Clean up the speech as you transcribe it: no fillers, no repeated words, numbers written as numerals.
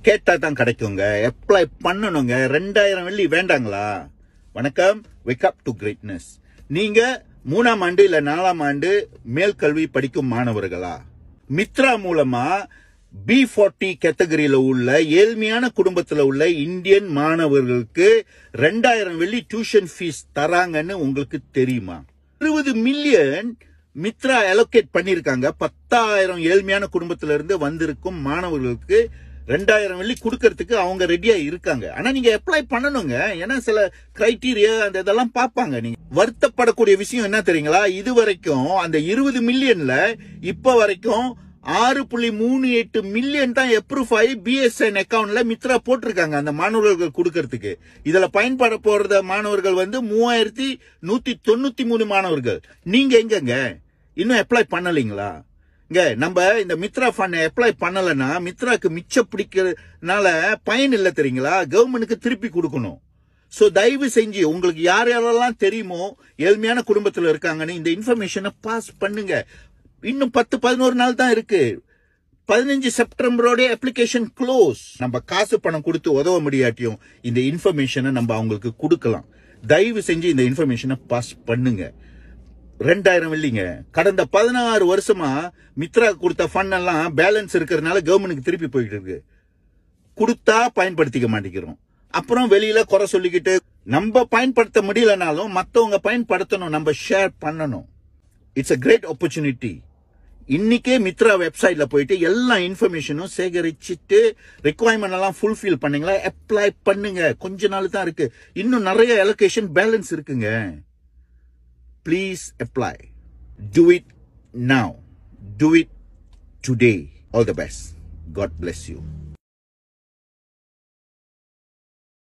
கேட்டா தான் கிடைக்குங்க. அப்ளை பண்ணணுங்க. 2000 வெள்ளி வேண்டாங்களா? வணக்கம். wake up to greatness. நீங்க 3ஆம் ஆண்டு இல்ல 4ஆம் ஆண்டு மேல் கல்வி படிக்கும் மாணவர்களா? மித்ரா மூலமா B40 கேட்டகரியில உள்ள ஏழ்மையான குடும்பத்துல உள்ள இந்தியன் மாணவர்களுக்கு 2000 வெள்ளி டியூஷன் ஃபீஸ் தராங்கன்னு உங்களுக்கு தெரியுமா? 20 மில்லியன் மித்ரா அலோகேட் பண்ணிருக்காங்க. 10,000 ஏழ்மையான குடும்பத்தில இருந்து வந்திருக்கும் மாணவர்களுக்கு 2000 வெள்ளி கொடுக்கறதுக்கு அவங்க ரெடியா இருக்காங்க. ஆனா நீங்க அப்ளை பண்ணணுங்க. ஏன்னா சில கிரைட்டீரியா அந்த இதெல்லாம் பார்ப்பாங்க. நீங்க வருத்தப்படக்கூடிய விஷயம் என்ன தெரியுங்களா? இது வரைக்கும் அந்த 20 மில்லியன்ல இப்ப வரைக்கும் 6.38 மில்லியன் தான் அப்ரூவ் ஆகி BSN அக்கவுண்ட்ல மித்ரா போட்டிருக்காங்க அந்த மாணவர்கள் கொடுக்கறதுக்கு. இதுல பயன்பட போற மாணவர்கள் 3193 மாணவர்கள். நீங்க எங்கங்க இன்னும் அப்ளை பண்ணலீங்களா? நம்ம இந்த மித்ரா ஃபண்ட் அப்ளை பண்ணலன்னா மித்ராக்கு மிச்ச பிடிக்கிறதுனால பயன் இல்லை தெரியுங்களா? கவர்மெண்ட்டுக்கு திருப்பி கொடுக்கணும். சோ தயவு செஞ்சு உங்களுக்கு யார் யாரெல்லாம் தெரியுமோ ஏழ்மையான குடும்பத்துல இருக்காங்கன்னு இந்த இன்ஃபர்மேஷனை பாஸ் பண்ணுங்க. இன்னும் 10-11 நாள் தான் இருக்கு. 15 செப்டம்பரோட அப்ளிகேஷன் க்ளோஸ். நம்ம காசு பணம் கொடுத்து உதவ முடியாட்டியும் இந்த இன்ஃபர்மேஷனை நம்ம அவங்களுக்கு கொடுக்கலாம். தயவு செஞ்சு இந்த இன்ஃபர்மேஷனை பாஸ் பண்ணுங்க. 2000 வெள்ளிங்க. கடந்த 16 வருஷமா மித்ரா கொடுத்த ஃபண்ட் எல்லாம் பேலன்ஸ் இருக்கிறதுனால கவர்மெண்ட்டுக்கு திருப்பி போயிட்டு இருக்கு. கொடுத்தா பயன்படுத்திக்க மாட்டேங்கிறோம். அப்புறம் வெளியில குறை சொல்லிக்கிட்டு நம்ம பயன்படுத்த முடியலனாலும் மத்தவங்க பயன்படுத்தணும். நம்ம ஷேர் பண்ணணும். It's a great opportunity. இன்னைக்கே மித்ரா வெப்சைட்ல போயிட்டு எல்லா இன்ஃபர்மேஷனும் சேகரிச்சுட்டு ரெக்குவயர்மெண்ட் எல்லாம் ஃபுல்ஃபில் பண்ணீங்களா? அப்ளை பண்ணுங்க. கொஞ்ச நாள் தான் இருக்கு. இன்னும் நிறைய அலோகேஷன் பேலன்ஸ் இருக்குங்க. Please apply. Do it now. Do it today. All the best. God bless you.